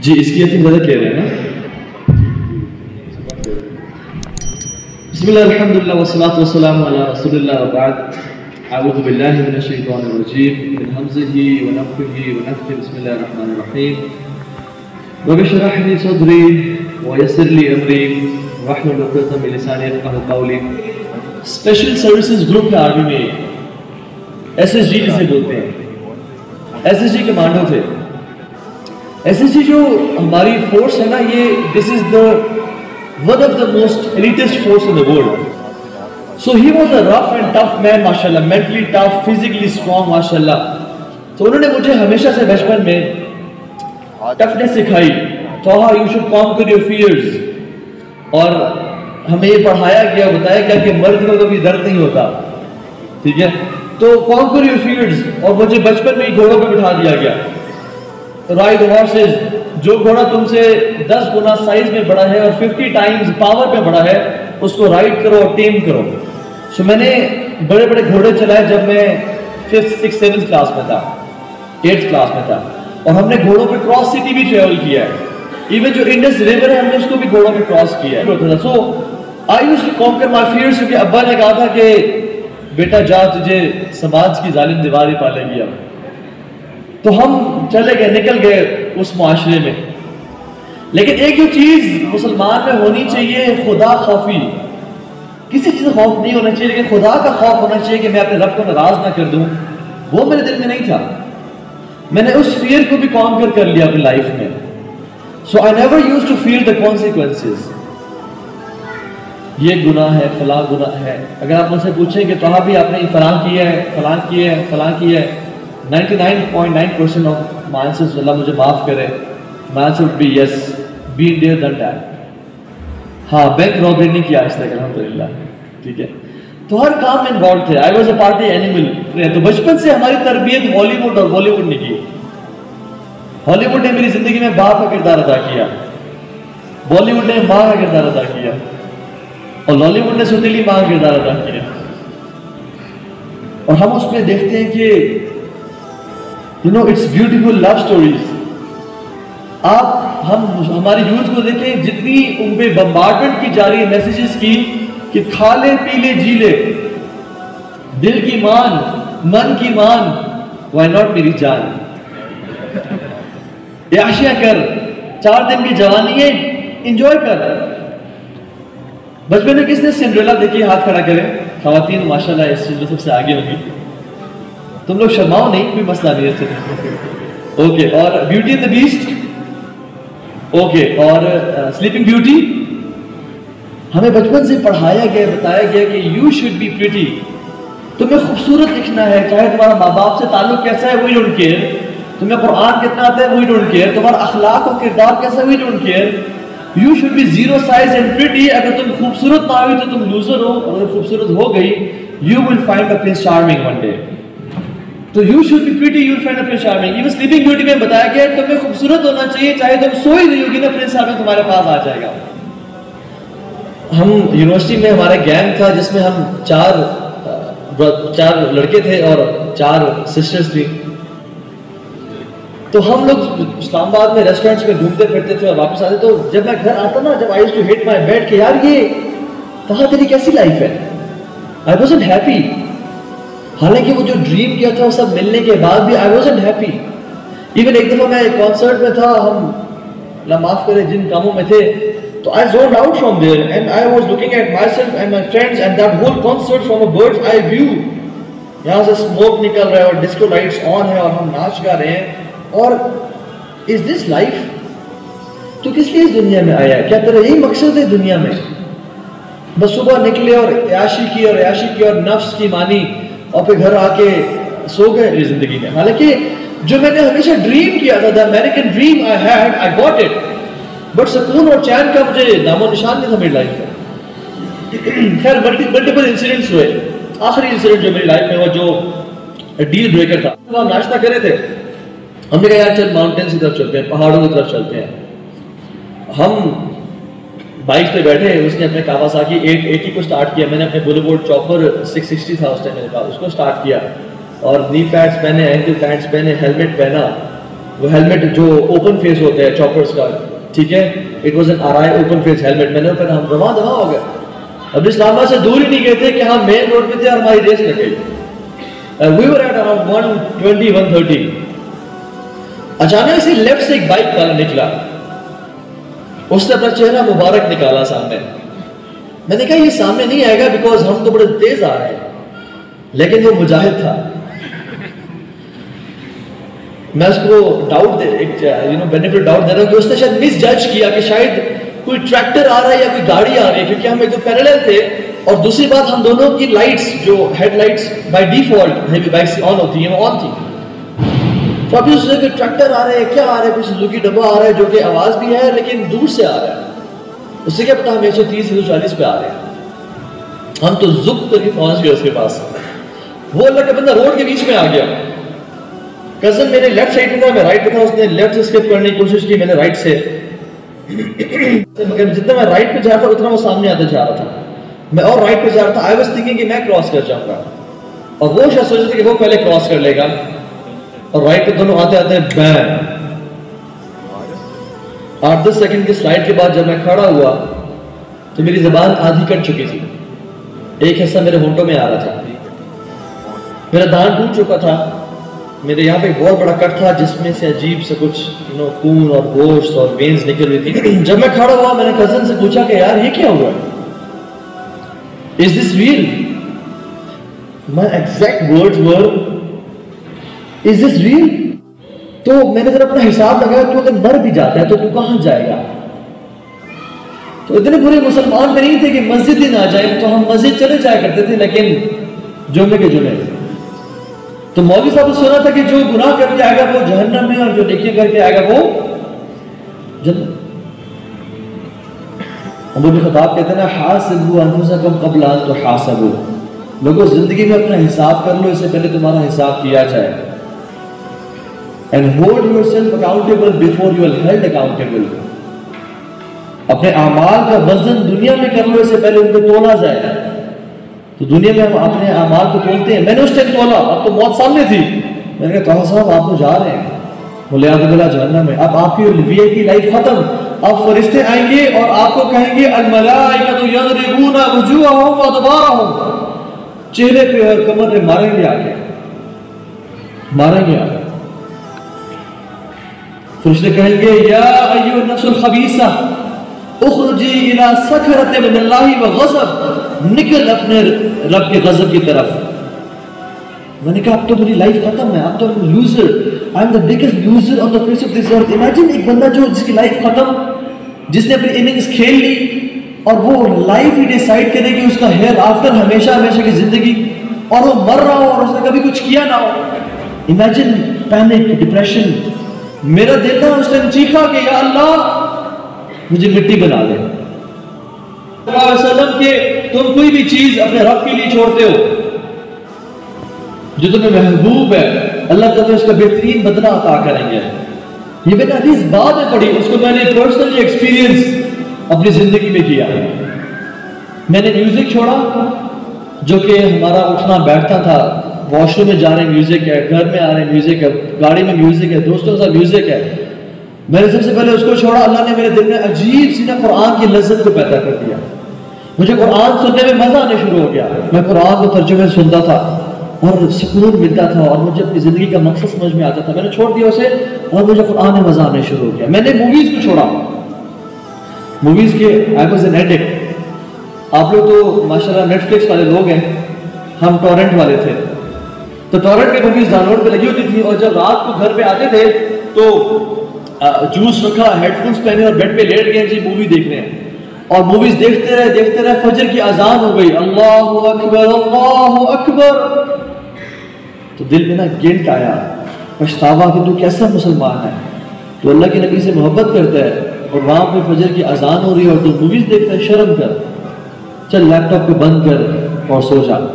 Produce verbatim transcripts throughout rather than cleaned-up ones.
जी, इसकी यकीन ज़्यादा क्लियर है ना। बिस्मिल्लाह अल्हम्दुलिल्लाह वस्सलातु वस्सलामु अला रसूलिल्लाह व बाद। अऊज़ु बिल्लाहि मिनश शैतानिर रजीम मिन हमज़िही व नफ़्ख़िही व नफ़्ख़िही। बिस्मिल्लाहिर रहमानिर रहीम। रब्बि इश्रह ली सदरी व यस्सिर ली अमरी वहलुल उक़दतम मिन लिसानी यफ़क़हू क़ौली। स्पेशल सर्विसेज ग्रुप है आर्मी में, एस एस जी जिसे बोलते हैं। एस एस जी कमांडो थे। एस एस जी जो हमारी फोर्स है ना, ये this is the one of the most elitist force in the world. So he was a rough and tough man माशाल्लाह, मेंटली टफ, फिजिकली स्ट्रांग माशाल्लाह। तो उन्होंने मुझे हमेशा से बचपन में टफनेस सिखाई। तो हाँ, you should conquer your fears. और हमें ये पढ़ाया गया, बताया गया कि मर्द को कभी दर्द नहीं होता, ठीक है। तो कॉन्कर योर फियर्स। और मुझे बचपन में ही घोड़ों पे बिठा दिया गया। राइड हॉर्सेस, जो घोड़ा तुमसे दस गुना साइज में बड़ा है और फिफ्टी टाइम्स पावर में बड़ा है, उसको राइड करो और टेम करो। सो मैंने बड़े बड़े घोड़े चलाए जब मैं फिफ्थ सिक्स सेवन्थ क्लास में था, एट्थ क्लास में था। और हमने घोड़ों पे क्रॉस सिटी भी ट्रेवल किया है। इवन जो इंडस रिवर है, हमने उसको भी घोड़ों पे क्रॉस किया है। So I used to conquer my fears, क्योंकि अब्बा ने कहा था कि बेटा जा, तुझे समाज की जालिम दीवार ही पालेगी अब। तो हम चले गए, निकल गए उस मुआशरे में। लेकिन एक जो चीज मुसलमान में होनी चाहिए, खुदा खौफी। किसी चीज का खौफ नहीं होना चाहिए, लेकिन खुदा का खौफ होना चाहिए कि मैं अपने रब को नाराज ना कर दूं। वो मेरे दिल में नहीं था। मैंने उस फियर को भी कॉन्कर कर लिया अपनी लाइफ में। So I never used to feel the consequences. ये गुनाह है, फलां गुनाह है। अगर आप मुझसे पूछें कि तो हाँ भी आपने फलां किया है, फलां किया है, फलां किया है, ninety-nine point nine percent of my answers, अल्लाह मुझे माफ करे, my answer would be yes, been there done that। हाँ, बैंक रॉबरी नहीं किया आज तक अल्हम्दुलिल्लाह, ठीक है। तो हर काम में इन्वॉल्व थे। I was a party animal. तो बचपन से हमारी तरबियत हॉलीवुड और बॉलीवुड ने की। हॉलीवुड ने मेरी जिंदगी में बाप का किरदार अदा किया, बॉलीवुड ने माँ का किरदार अदा किया, और लॉलीवुड ने सुतीली माँ का किरदार अदा किया। और हम उसमें देखते हैं कि you know it's beautiful love stories. आप हम हमारी यूथ को देखें, जितनी उन पे बम्बार्डमेंट की जा रही है मैसेजेस की कि खा ले पी ले जी ले, दिल की मान, मन की मान, व्हाई नॉट मेरी जान, याशिया कर, चार दिन की जवानी है, एंजॉय कर। बचपन में किसने सिंड्रेला देखी? हाथ खड़ा करें। खवातीन माशाल्लाह इस चीज में सबसे आगे होंगी। तुम लोग शर्माओ नहीं, कोई मसला नहीं है। ओके, और beauty and the beast, okay, और स्लीपिंग ब्यूटी। हमें बचपन से पढ़ाया गया, बताया गया कि यू शुड बी प्रिटी। तुम्हें खूबसूरत दिखना है, चाहे तुम्हारा माँ बाप से ताल्लुक कैसा है, वी डोंट केयर। तुम्हें कुरान कितना आता है, वी डोंट केयर। तुम्हारा अखलाक और किरदार कैसा है, we don't care. You should be zero size and pretty. अगर तुम खूबसूरत ना हुई तो तुम लूजर हो, और अगर खूबसूरत हो गई, you will find a prince charming one day. तो you should be pretty, you will find a prince charming. Even sleeping beauty में बताया गया तुम्हें खूबसूरत होना चाहिए, चाहे तुम सो ही रही होगी ना, प्रिंस चार्मिंग तुम्हारे पास आ जाएगा। हम यूनिवर्सिटी में हमारा गैंग था, जिसमें हम चार चार लड़के थे और चार सिस्टर्स थी। तो हम लोग इस्लामाबाद में रेस्टोरेंट्स में घूमते फिरते थे और वापस आते। तो जब मैं घर आता ना, जब I used to hit my bed कि यार ये कहाँ तेरी कैसी लाइफ है, आई वाज़न्ट हैप्पी। हालांकि वो जो ड्रीम किया था वो सब मिलने के बाद भी आई वाज़न्ट हैप्पी। इवन एक दफा मैं एक कॉन्सर्ट में था, हम अल्लाह माफ करे जिन कामों में थे, तो आई zoned out from there and I was looking at myself and my friends and that whole concert from a bird's eye view। यहाँ से स्मोक निकल रहा है और डिस्को लाइट्स ऑन है और हम नाच गा रहे हैं। और इज दिस लाइफ? तो किस लिए इस दुनिया में आया है? क्या तेरा यही मकसद है दुनिया में? बस सुबह निकले और याशी की और याशी की और नफ्स की मानी और फिर घर आके सो गए जिंदगी में। हालांकि जो मैंने हमेशा ड्रीम किया था, the American dream I had, I got it, but सुकून और चैन का मुझे नामो निशान नहीं था मेरी लाइफ में। खैर मल्टीपल इंसिडेंट्स हुए। आखिरी इंसिडेंट जो मेरी लाइफ में हुआ, जो डील ब्रेकर था, तो हम नाश्ता कर रहे थे। हमने कहा यार चल माउंटेन्स की तरफ चलते हैं, पहाड़ों की तरफ चलते हैं। हम बाइक पे बैठे, उसने अपने कावासाकी एट एटी को स्टार्ट किया, मैंने अपने बुलेबोर्ड चॉपर सिक्स सिक्सटी था उस टाइम मेरे पास, उसको स्टार्ट किया और नी पैड्स पहने, एंकल पैड्स पहने, हेलमेट पहना वो हेलमेट जो ओपन फेस होता है चॉपर्स का, ठीक है, it was an RI open face helmet. मैंने वो पहना, हम रवा दवा हो गए। अब इस्लामाबाद से दूर ही नहीं गए थे कि हम मेन रोड पे थे और हमारी रेस लग गई। We were at around one twenty one thirty. अचानक से लेफ्ट से एक बाइक वाला निकला, उसने अपना चेहरा मुबारक निकाला सामने। मैंने कहा ये सामने नहीं आएगा बिकॉज हम तो बड़े तेज आ रहे हैं, लेकिन वो मुजाहिद था। मैं उसको डाउट दे एक यू नो बेनिफिट डाउट दे रहा हूँ कि उसने शायद मिस जज किया कि शायद कोई ट्रैक्टर आ रहा है या कोई गाड़ी आ रही है, क्योंकि हम एक तो पैरेलल थे और दूसरी बात हम दोनों की लाइट्स जो headlights by default heavy bike से ऑन होती है वो ऑन थी। तो अभी उसने कि ट्रैक्टर आ रहे हैं, क्या आ रहा है, कुछ सुजुकी डब्बा आ रहा है जो कि आवाज भी है लेकिन दूर से आ रहा है। उससे क्या पता हम एक सौ तीस एक सौ चालीस पे आ रहे हैं। हम तो जुक करके पहुंच गए उसके पास। वो अल्लाह का बंदा रोड के बीच में आ गया। कजन मेरे लेफ्ट साइड में था, मैं राइट पे था, उसने लेफ्ट से स्किप करने की कोशिश की, मैंने राइट से मगर जितना मैं राइट पे जा रहा था उतना वो सामने आते जा रहा था। मैं और राइट पे जा रहा था। आई वाज थिंकिंग कि मैं क्रॉस कर जाऊंगा और वो शायद सोच रहे थे कि वो पहले क्रॉस कर लेगा और राइट पे दोनों आते आते बैन। आठ दस सेकंड की स्लाइड के बाद जब मैं खड़ा हुआ तो मेरी जबान आधी कट चुकी थी, एक हिस्सा मेरे होंठों में आ रहा था, मेरा दांत टूट चुका था, मेरे यहाँ पे एक बहुत बड़ा कट था जिसमें से अजीब से कुछ यू नो खून और गोश्त और वेन्स निकल रही थी। जब मैं खड़ा हुआ मैंने कजन से पूछा कि यार ये क्या हुआ, is this real? My exact words were is this real? तो मैंने जरा अपना हिसाब लगाया, तो अगर मर भी जाता है तो तू कहां जाएगा? तो इतने बुरे मुसलमान में नहीं थे कि मस्जिद ही ना जाए, तो हम मस्जिद चले जाया करते थे, लेकिन जुमे के जुमे। तो मौलवी साहब ने सुना था कि जो गुनाह करके आएगा वो जहन्नम में और जो नेकियां करके आएगा वो जन्नत। अबू खताब कहते हैं ना, हासिबू अनफुसकुम क़ब्ल अन तुहासबू, लोगों जिंदगी में अपना हिसाब कर लो इससे पहले तुम्हारा हिसाब किया जाए। And hold yourself accountable before you are held accountable. अपने अमाल का वजन दुनिया में कर लो इससे पहले उनको तोला जाए। तो दुनिया में हम अपने अमाल को तोलते हैं। मैंने उस टाइम तोला, अब तो मौत सामने थी। मैंने कहा साहब आप तो जा रहे हैं, बोले आदुल्लाह जहन्नम में, अब आपकी वीआईपी लाइफ खत्म। अब फरिश्ते आएंगे और आपको कहेंगे अल मलाइकतु यदरिबूना वुजूहहुम व अदबारहुम, चेहरे पे और कमर पे मारेंगे, आके मारेंगे आके। फरिश्ते कहेंगे या अय्युहन नफ्सुल खबीसा उखरुजी इला सखरत मिनल्लाहि व गज़ब, निकल अपने रब के गजब की तरफ। मैंने कहा अब तो मेरी लाइफ खत्म है, अब तो loser, I am the biggest loser on the face of this earth. Imagine एक बंदा जो जिसकी लाइफ खत्म, जिसने अपनी इनिंग्स खेल ली और वो लाइफ ही डिसाइड करे कि उसका हेयर आफ्टर हमेशा हमेशा की जिंदगी, और वो मर रहा हो और उसने कभी कुछ किया ना हो। Imagine panic, depression. मेरा दिल ना उस टाइम चीखा कि या अल्लाह मुझे मिट्टी बना दे। के तुम कोई भी चीज अपने रब के लिए छोड़ते हो जो तुम्हें महबूब है, अल्लाह तुम्हें उसका बेहतरीन बदला अता करेंगे। ये मैंने हदीस बाद में पढ़ी, उसको मैंने पर्सनली एक्सपीरियंस अपनी जिंदगी में किया। मैंने म्यूजिक छोड़ा, जो कि हमारा उठना बैठता था, वॉशरूम में जा रहे म्यूजिक है, घर में आ रहे म्यूजिक है, गाड़ी में म्यूजिक है, दोस्तों के साथ म्यूजिक है। मैंने सबसे पहले उसको छोड़ा। अल्लाह ने मेरे दिल में अजीब सी ना कुरान की लज्जत को पैदा कर दिया। मुझे कुरान सुनने में मजा आने शुरू हो गया। मैं कुरान को तर्जुमे सुनता था और सुकून मिलता था और मुझे अपनी जिंदगी का मकसद समझ में आता था। मैंने छोड़ दिया उसे और मुझे कुरान में मजा आने शुरू हो गया। मैंने मूवीज को छोड़ा, मूवीज के आई वाज एन एडिक्ट। आप लोग तो माशाल्लाह नेटफ्लिक्स वाले लोग हैं, हम टॉरेंट वाले थे। तो टॉरेंट की मूवीज डाउनलोड पे लगी होती थी और जब रात को घर पे आते थे तो जूस रखा, हेडफोन्स पहने और बेड पे लेट गए जी मूवी देख रहे हैं। और मूवीज देखते रहे देखते रहे फजर की अजान हो गई, अल्लाहु अकबर अल्लाहु अकबर। तो दिल में ना गिल्ट आया, पछतावा कि तू कैसा मुसलमान है, तो अल्लाह के नबी से मोहब्बत करता है और वहां पे फजर की अजान हो रही है और तू मूवीज देखता है। शर्म कर, चल लैपटॉप को बंद कर और सो जा।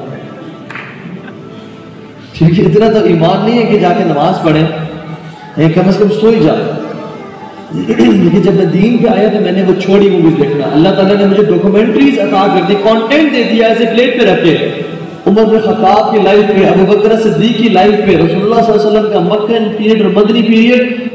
ठीक है, इतना तो ईमान नहीं है कि जाके नमाज पढ़े, कम से कम सो ही जाए। लेकिन जब मैं दीन पे आया तो मैंने वो छोड़ी मूवीज देखना। अल्लाह ताला ने मुझे डॉक्यूमेंट्रीज अता कर दी, कंटेंट दे दिया ऐसे प्लेट पे रखे। उमर बिन खत्ताब की लाइफ पे, अबू बकर सिद्दीक की लाइफ पे, रसूलुल्लाह सल्लल्लाहु अलैहि वसल्लम का मक्कन पीरियड और मदनी पीरियड